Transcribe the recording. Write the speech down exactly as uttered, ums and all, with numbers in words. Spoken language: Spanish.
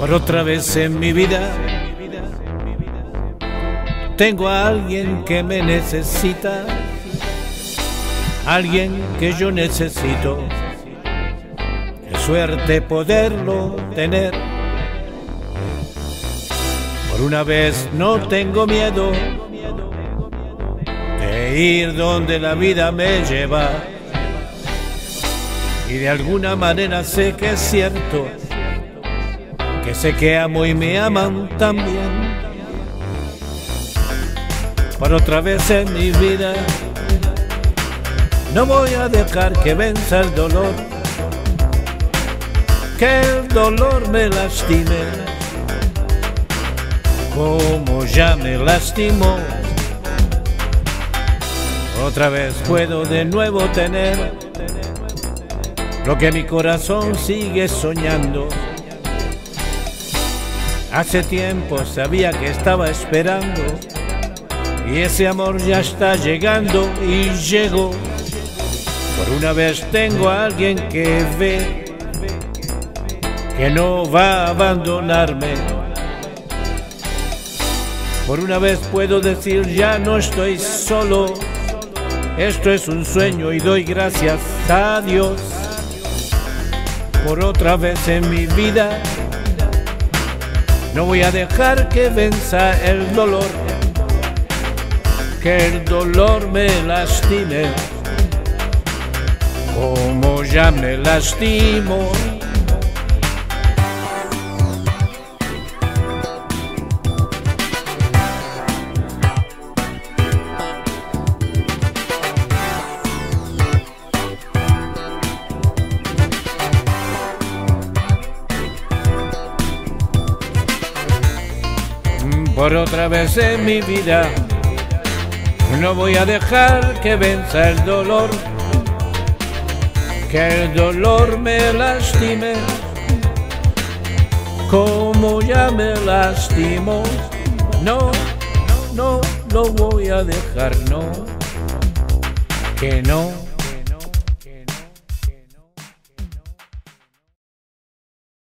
Por otra vez en mi vida tengo a alguien que me necesita, alguien que yo necesito. Qué suerte poderlo tener. Por una vez no tengo miedo de ir donde la vida me lleva, y de alguna manera sé que es cierto, que sé que amo y me aman también. Por otra vez en mi vida no voy a dejar que venza el dolor, que el dolor me lastime como ya me lastimó. Otra vez puedo de nuevo tener lo que mi corazón sigue soñando. Hace tiempo sabía que estaba esperando, y ese amor ya está llegando y llegó. Por una vez tengo a alguien que ve que no va a abandonarme. Por una vez puedo decir ya no estoy solo, esto es un sueño y doy gracias a Dios. Por otra vez en mi vida no voy a dejar que venza el dolor, que el dolor me lastime como ya me lastimo. Por otra vez en mi vida no voy a dejar que venza el dolor, que el dolor me lastime como ya me lastimó. No, no lo voy a dejar, no, que no.